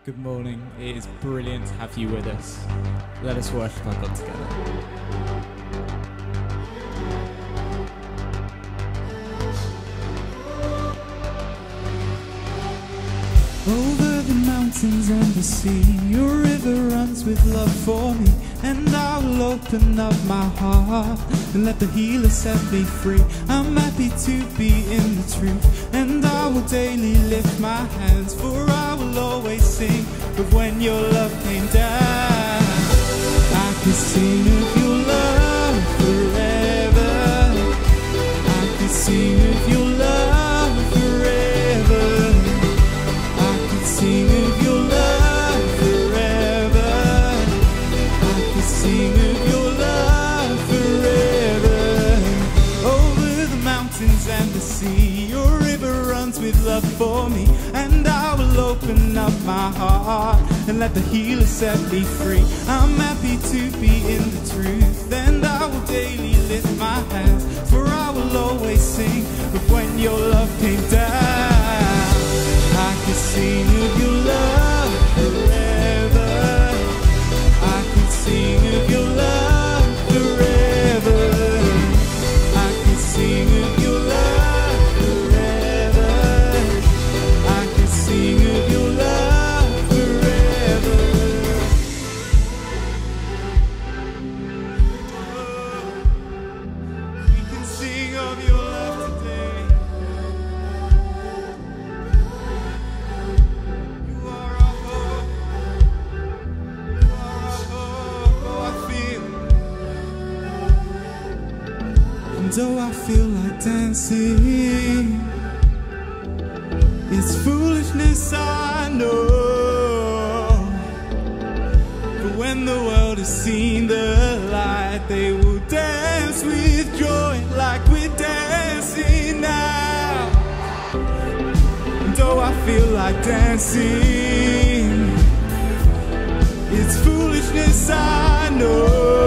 Good morning. It is brilliant to have you with us. Let us worship our God together. Over the mountains and the sea, your river runs with love for me. And I will open up my heart and let the healer set me free. I'm happy to be in the truth, and I will daily lift my hands, for I will always sing of when your love came down. I can sing of your love forever. I can sing of your love forever. Sing of your love forever. I can sing of your love forever. Over the mountains and the sea, your river runs with love for me. And I will open up my heart and let the healer set me free. I'm happy to be in the truth, and I will daily lift my hands, for I will always sing of when your love came down. I can sing of your love forever. I can sing of your love forever. I can sing of your love forever. I can sing of your love forever. We can sing of your love today. Though I feel like dancing, it's foolishness, I know. But when the world has seen the light, they will dance with joy like we're dancing now. And though I feel like dancing, it's foolishness, I know.